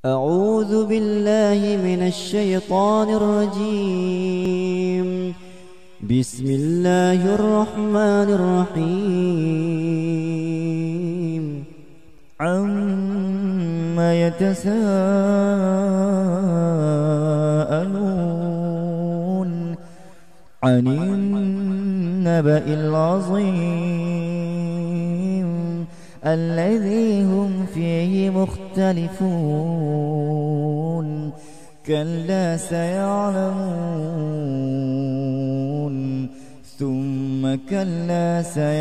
أعوذ بالله من الشيطان الرجيم. بسم الله الرحمن الرحيم. عما يتساءلون عن النبأ العظيم الذي هم فيه مختلفون كلا سيعلمون ثم كلا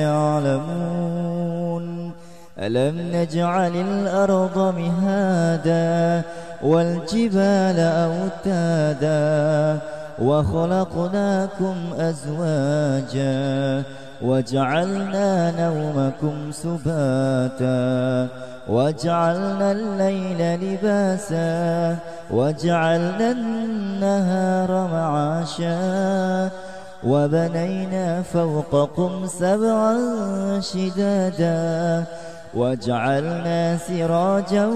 سيعلمون ألم نجعل الأرض مهادا والجبال أوتادا وخلقناكم أزواجا وجعلنا نومكم سباتا وجعلنا الليل لباسا وجعلنا النهار معاشا وبنينا فوقكم سبعا شدادا وجعلنا سراجا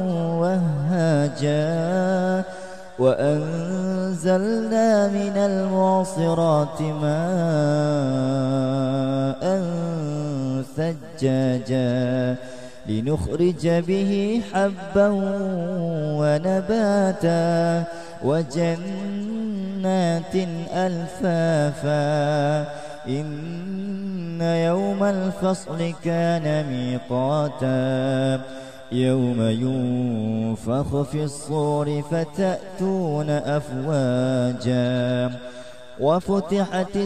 وهاجا وأنزلنا من المعصرات ماء ثجاجا لنخرج به حبا ونباتا وجنات ألفافا إن يوم الفصل كان ميقاتا يوم ينفخ في الصور فتأتون أفواجا وفتحت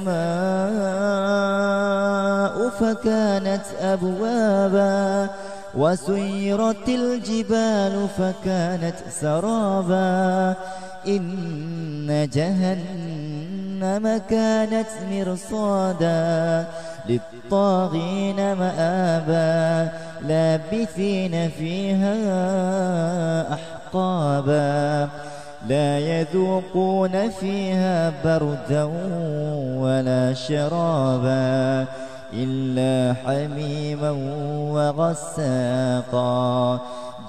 السماء فكانت أبوابا وسيرت الجبال فكانت سرابا إن جهنم كانت مرصادا للطاغين مآبا لابثين فيها أحقابا لا يذوقون فيها بردا ولا شرابا إلا حميما وغساقا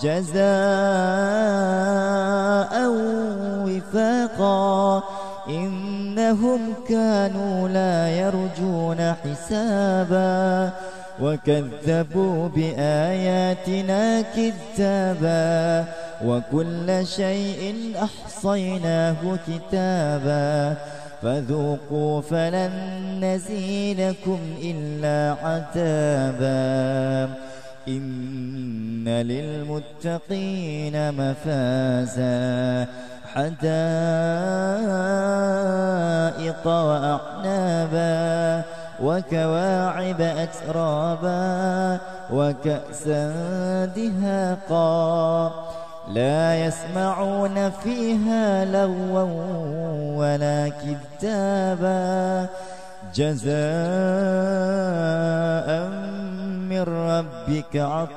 جزاء وفاقا إنهم كانوا لا يرجون حسابا وكذبوا بآياتنا كذابا وكل شيء أحصيناه كتابا فذوقوا فلن نزيدكم إلا عذابا إن للمتقين مفازا حدائق وأعنابا وكواعب أترابا وكأسا دهاقا لا يسمعون فيها لغوا ولا كذابا جزاء من ربك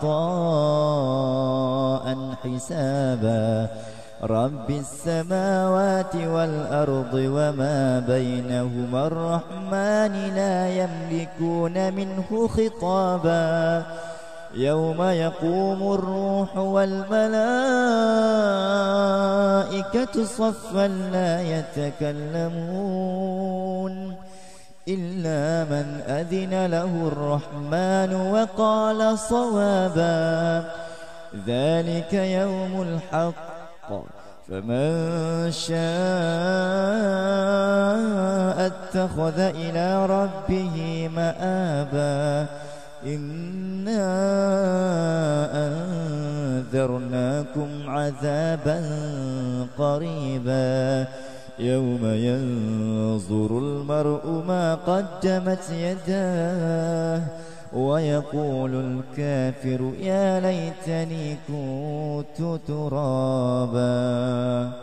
عطاء حسابا رب السماوات والأرض وما بينهما الرحمن لا يملكون منه خطابا يوم يقوم الروح والملائكة صفا لا يتكلمون إلا من أذن له الرحمن وقال صوابا ذلك يوم الحق فمن شاء اتخذ إلى ربه مآبا إنا أنذرناكم عذابا قريبا يوم ينظر المرء ما قدمت يداه ويقول الكافر يا ليتني كنت ترابا.